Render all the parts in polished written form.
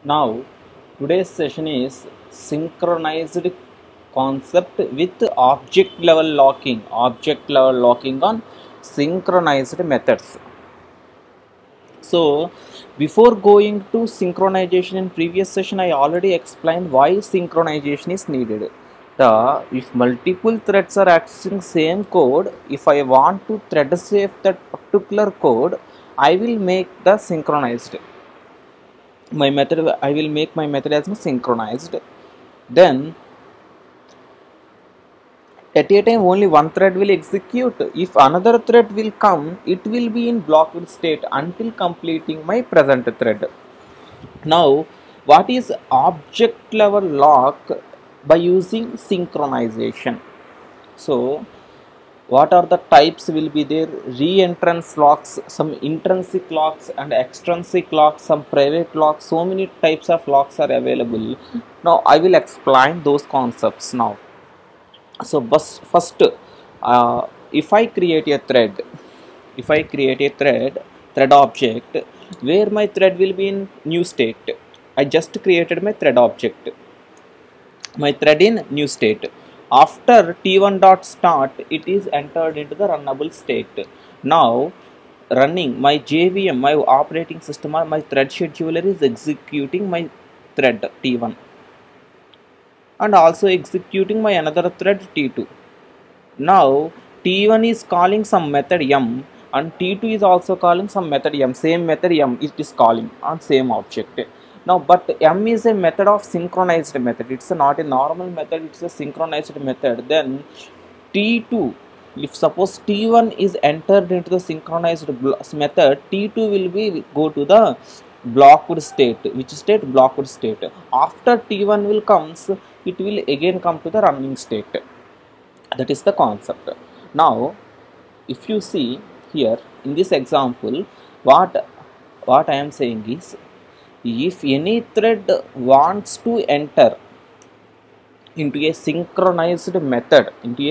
Now, today's session is synchronized concept with object level locking. Object level locking on synchronized methods. So, before going to synchronization in previous session, I already explained why synchronization is needed. If multiple threads are accessing same code, if I want to thread safe that particular code, I will make the synchronized. I will make my method as synchronized. Then at a time only one thread will execute. If another thread will come, it will be in blocked state until completing my present thread. Now, what is object level lock by using synchronization? So, what are the types will be there? Re-entrance locks, some intrinsic locks and extrinsic locks, some private locks. So many types of locks are available. Now I will explain those concepts now. So first, if I create a thread, thread object where my thread will be in new state. I just created my thread object, my thread in new state. After t1 dot start, it is entered into the runnable state. Now running my JVM, my operating system or my thread scheduler is executing my thread t1 and also executing my another thread t2. Now t1 is calling some method m and t2 is also calling some method m, same method m it is calling on same object. Now but m is a method of synchronized method, it's not a normal method, it's a synchronized method. Then t2, if suppose t1 is entered into the synchronized method, t2 will be go to the blocked state. Which state? Blocked state. After t1 will comes, it will again come to the running state. That is the concept. Now if you see here in this example, what I am saying is, if any thread wants to enter into a synchronized method,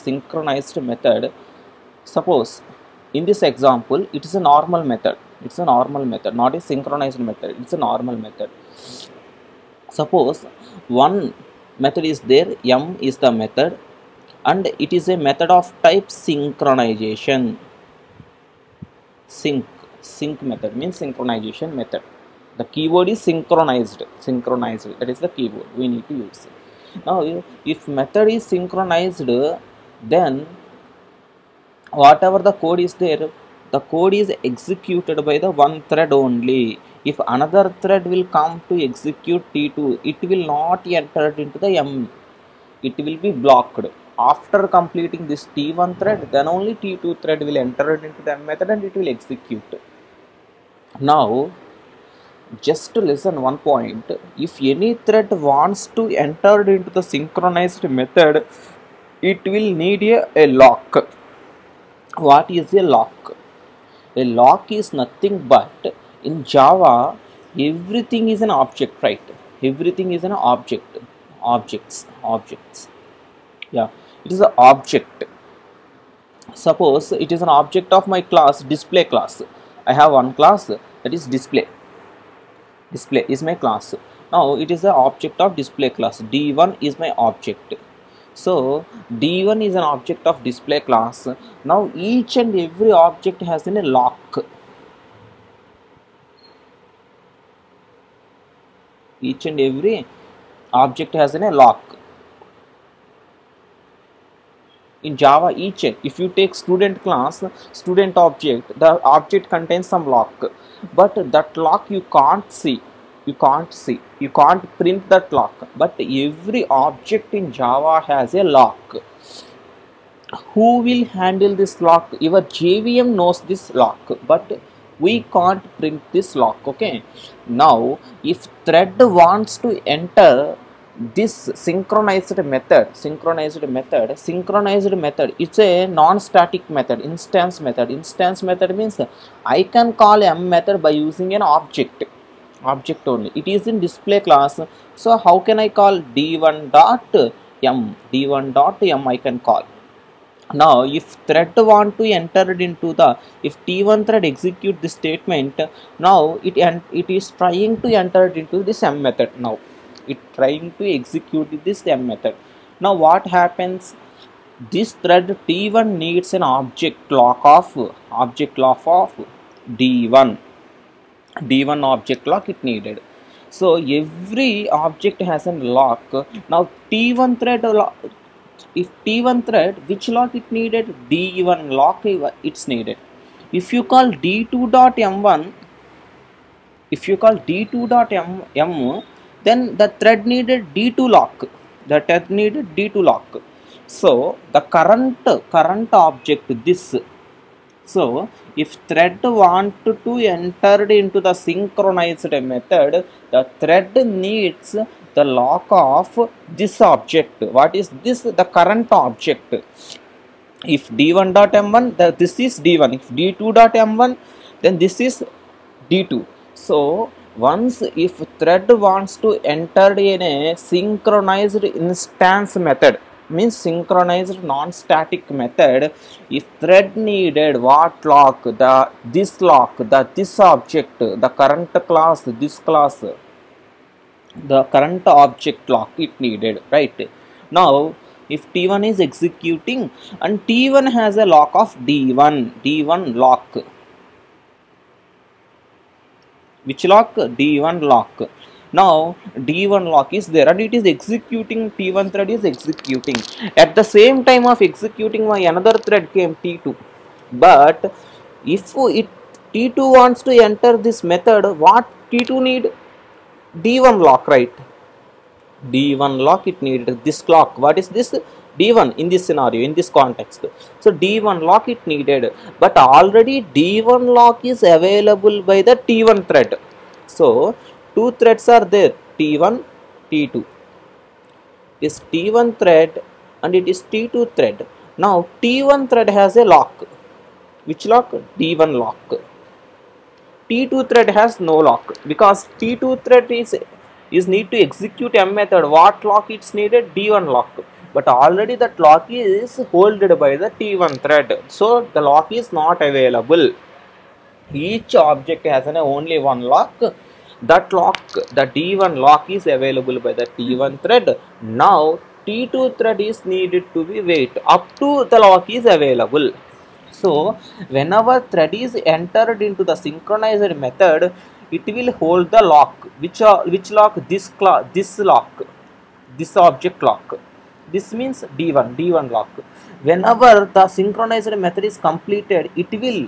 suppose in this example it is a normal method, not a synchronized method, it's a normal method. Suppose one method is there, m is the method, and it is a method of type synchronization. Sync method means synchronization method. The keyword is synchronized, that is the keyword we need to use. Now if method is synchronized, then whatever the code is there, the code is executed by the one thread only. If another thread will come to execute t2, it will not enter into the m, it will be blocked. After completing this t1 thread, then only t2 thread will enter into the m method and it will execute. Now just to listen one point, if any thread wants to enter into the synchronized method, it will need a lock. What is a lock? A lock is nothing but, in Java everything is an object, right? Everything is an object. Objects. Yeah, it is an object. Suppose it is an object of my class, display class. I have one class, that is display is my class. Now it is the object of display class. D1 is my object. So D1 is an object of display class. Now each and every object has a lock. Each and every object has a lock. In Java, if you take student class, student object, the object contains some lock, but that lock you can't see, you can't print that lock, but every object in Java has a lock. Who will handle this lock? Your JVM knows this lock, but we can't print this lock. Okay, now if thread wants to enter this synchronized method, it's a non-static method, instance method means I can call m method by using an object only. It is in display class, so how can I call d1 dot m? I can call. Now if thread want to enter it into the, if T1 thread execute this statement, now it is trying to enter it into this M method. Now it trying to execute this M method. Now what happens, this thread T1 needs an object lock of D1 object lock it needed. So every object has a lock. Now T1 thread if T1 thread, which lock it needed? D1 lock it's needed. If you call D2.M1, then the thread needed D2 lock. So the current object this. So if thread want to enter into the synchronized method, the thread needs the lock of this object. What is this? The current object. If D1.M1, this is D1. If D2.M1, then this is D2. So once if thread wants to enter in a synchronized instance method, means synchronized non-static method, if thread needed what lock? This object, the current class, the current object lock it needed, right? Now if T1 is executing and T1 has a lock of D1 lock. Which lock? D1 lock. Now D1 lock is there and it is executing, T1 thread is executing. At the same time of executing, another thread came T2. But if T2 wants to enter this method, what T2 need? D1 lock, right? D1 lock it needed, this lock. What is this? D1 in this scenario, in this context. So D1 lock it needed, but already D1 lock is available by the T1 thread. So two threads are there, T1, T2. It is T1 thread and it is T2 thread. Now T1 thread has a lock. Which lock? D1 lock. T2 thread has no lock because T2 thread is need to execute M method. What lock it's needed? D1 lock. But already that lock is holded by the T1 thread. So the lock is not available. Each object has only one lock. That lock, the D1 lock is available by the T1 thread. Now T2 thread is needed to be wait up to the lock is available. So whenever thread is entered into the synchronized method, it will hold the lock. Which lock? This lock, this object lock. This means D1 lock. Whenever the synchronized method is completed, it will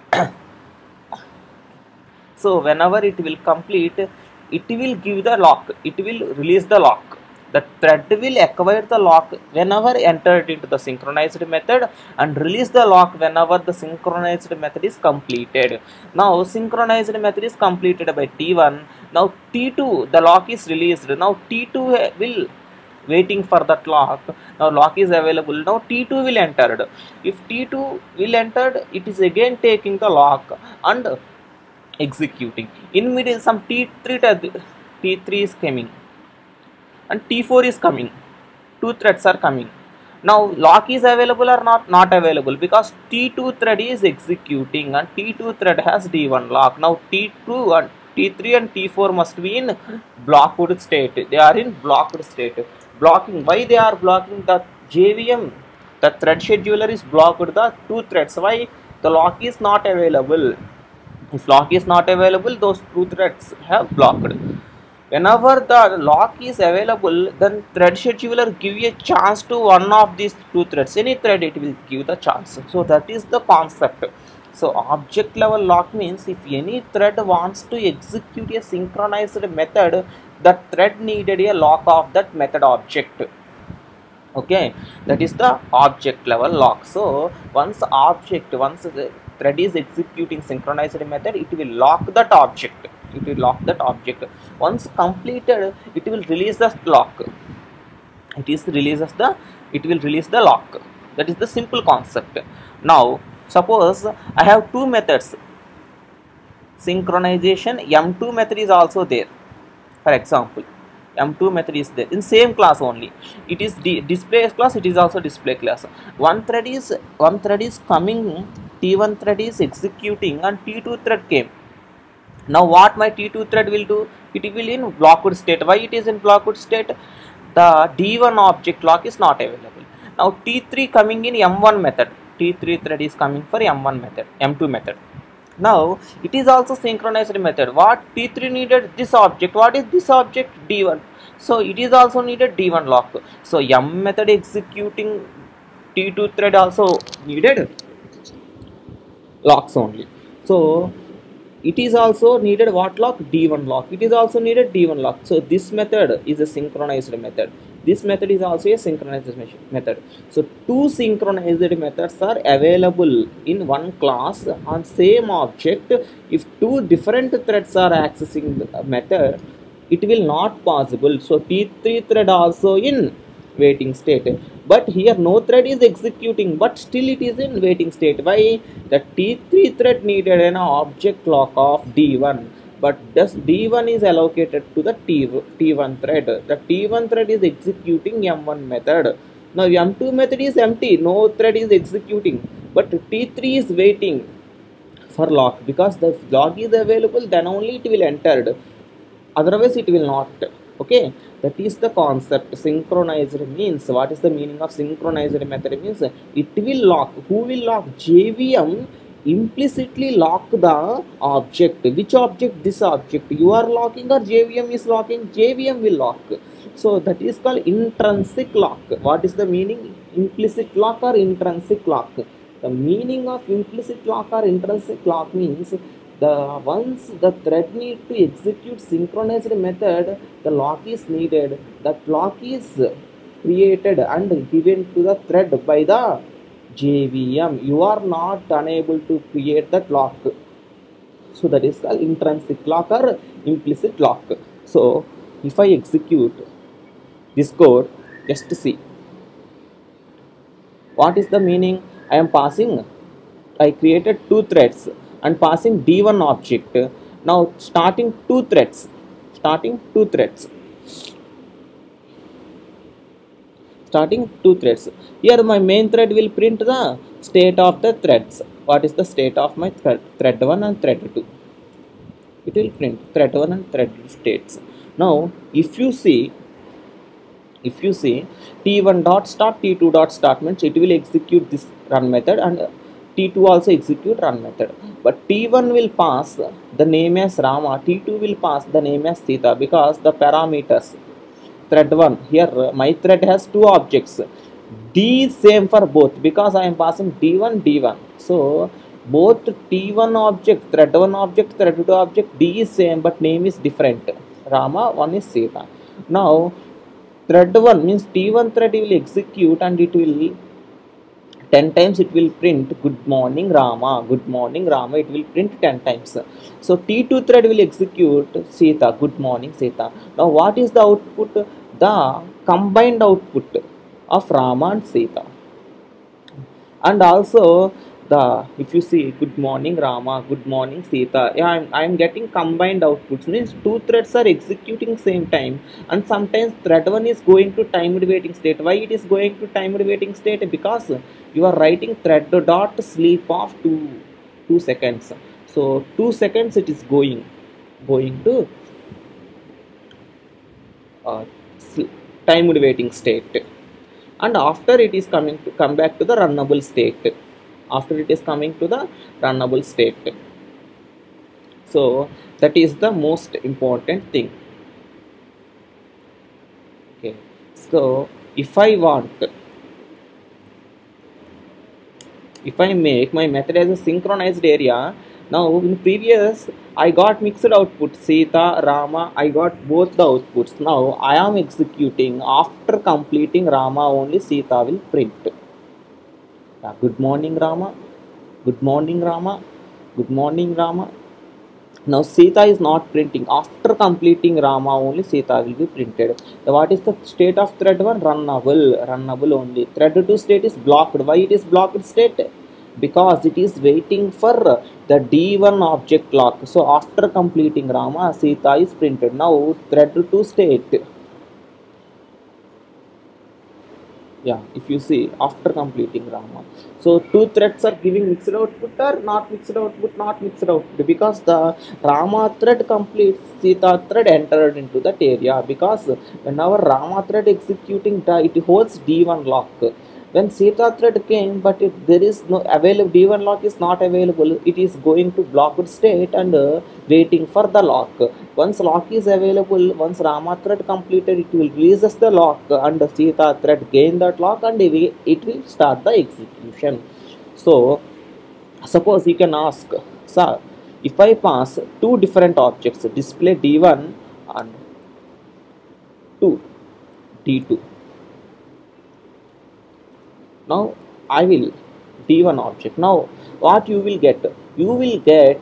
so whenever it will complete, it will give the lock, it will release the lock. The thread will acquire the lock whenever entered into the synchronized method and release the lock whenever the synchronized method is completed. Now synchronized method is completed by T1. Now T2, the lock is released. Now T2 will waiting for that lock. Now lock is available. Now T2 will enter. If T2 will enter, it is again taking the lock and executing. In middle some T3 is coming and T4 is coming. Two threads are coming. Now lock is available or not available, because T2 thread is executing and T2 thread has D1 lock. Now T2 and T3 and T4 must be in blocked state. They are in blocked state. Blocking. Why they are blocking? The JVM, the thread scheduler is blocked the two threads. Why? The lock is not available. If lock is not available, those two threads have blocked. Whenever the lock is available, then thread scheduler give a chance to one of these two threads. Any thread it will give the chance. So that is the concept. So object level lock means if any thread wants to execute a synchronized method, that thread needed a lock of that method object. Okay, that is the object level lock. So once the thread is executing synchronized method, it will lock that object. Once completed, it will release the lock. It will release the lock. That is the simple concept. Now suppose I have two methods. Synchronization M2 method is also there. For example, M2 method is there in same class only. It is the display class, it is also display class. One thread is coming, T1 thread is executing and T2 thread came. Now what my T2 thread will do, it will in blocked state. Why it is in blocked state? The D1 object lock is not available. Now T3 coming in M1 method, T3 thread is coming for M1 method, M2 method. Now it is also synchronized method. What T3 needed this object, what is this object? D1. So it is also needed D1 lock. So M method executing T2 thread also needed locks only. So it is also needed what lock? D1 lock. It is also needed D1 lock. So this method is a synchronized method. This method is also a synchronized method. So two synchronized methods are available in one class on same object. If two different threads are accessing the method, it will not possible. So T3 thread also in waiting state, but here no thread is executing, but still it is in waiting state. Why? The T3 thread needed an object lock of D1, but this D1 is allocated to the T1 thread. The T1 thread is executing M1 method. Now M2 method is empty, no thread is executing, but T3 is waiting for lock, because the lock is available, then only it will enter, otherwise it will not. Okay, that is the concept. Synchronized means, what is the meaning of synchronized method? Means it will lock. Who will lock? JVM implicitly lock the object. Which object? This object. You are locking or JVM is locking? JVM will lock. So that is called intrinsic lock. What is the meaning? Implicit lock or intrinsic lock? The meaning of implicit lock or intrinsic lock means once the thread need to execute synchronized method, the lock is needed. That lock is created and given to the thread by the JVM. You are not unable to create that lock. So that is called intrinsic lock or implicit lock. So if I execute this code, just to see what is the meaning. I am passing, I created two threads and passing D1 object. Now starting two threads, starting two threads. Here my main thread will print the state of the threads. What is the state of my thread? Thread 1 and thread 2. It will print thread 1 and thread 2 states. Now if you see T1 dot start, T2 dot start means it will execute this run method, and T2 also execute run method. But T1 will pass the name as Rama, T2 will pass the name as Sita, because the parameters thread 1, here my thread has two objects, D same for both, because I am passing D1 D1. So both T1 object, thread 1 object, thread 2 object, D is same but name is different. Rama, one is Sita. Now thread 1 means T1 thread will execute and it will 10 times it will print good morning Rama, good morning Rama, it will print 10 times. So T2 thread will execute Sita, good morning Sita. Now what is the output? The combined output of Rama and Sita. And also if you see good morning Rama, good morning Sita, yeah, I am getting combined outputs, means two threads are executing same time, and sometimes thread 1 is going to timed waiting state. Why it is going to timed waiting state? Because you are writing thread dot sleep of 2 seconds. So 2 seconds it is going to timed waiting state, and after it is come back to the runnable state. After it is coming to the runnable state. So that is the most important thing. Okay, so if I make my method as a synchronized area, now in previous I got mixed output Sita, Rama, I got both the outputs. Now I am executing, after completing Rama only Sita will print. Good morning Rama, good morning Rama, good morning Rama. Now Sita is not printing. After completing Rama only Sita will be printed. What is the state of thread 1? Runnable only. Thread 2 state is blocked. Why it is blocked state? Because it is waiting for the D1 object lock. So after completing Rama, Sita is printed. Now thread 2 state Yeah, if you see after completing Rama, so two threads are giving mixed output or not mixed output, not mixed output, because the Rama thread completes, Sita thread entered into that area, because whenever Rama thread executing it holds D1 lock. When Sita thread came, but if there is no available, D1 lock is not available, it is going to blocked state and waiting for the lock. Once lock is available, once Rama thread completed, it will releases the lock and Sita thread gain that lock and it will start the execution. So suppose you can ask, sir, if I pass two different objects, display D1 and 2, D2. Now I will D1 object. Now what you will get? You will get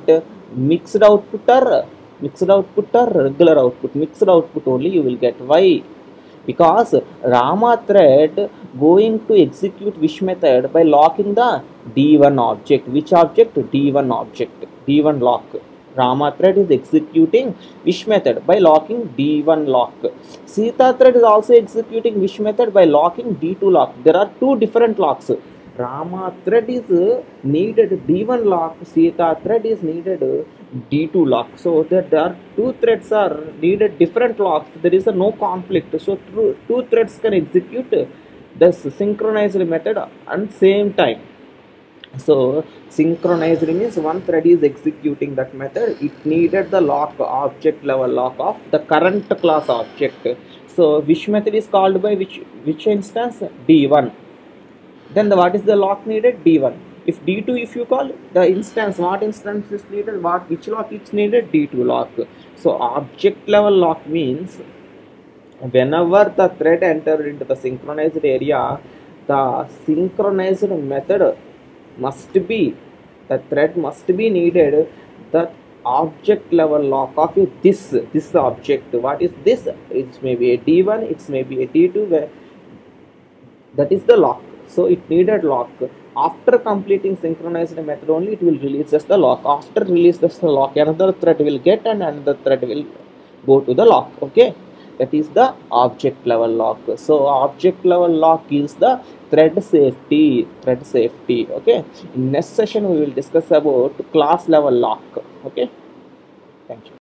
mixed output or regular output. Mixed output only you will get. Why? Because Rama thread going to execute which method by locking the D1 object. Which object? D1 object. D1 lock. Rama thread is executing which method by locking D1 lock. Sita thread is also executing which method by locking D2 lock. There are two different locks. Rama thread is needed D1 lock. Sita thread is needed D2 lock. So there are two threads are needed different locks. There is no conflict. So two threads can execute this synchronized method at same time. So synchronized means one thread is executing that method. It needed the lock, object level lock of the current class object. So which method is called by which instance? D1. Then what is the lock needed? D1. If D2, if you call the instance, what instance is needed? Which lock is needed? D2 lock. So object level lock means whenever the thread entered into the synchronized area, the synchronized method must be, the thread must be needed the object level lock of this object. What is this? It may be a D1, it may be a D2, where that is the lock. So it needed lock. After completing synchronized method only, it will release just the lock. After release just the lock, another thread will get and another thread will go to the lock. Okay, that is the object level lock. So object level lock is the thread safety. Okay, in next session we will discuss about class level lock. Okay, thank you.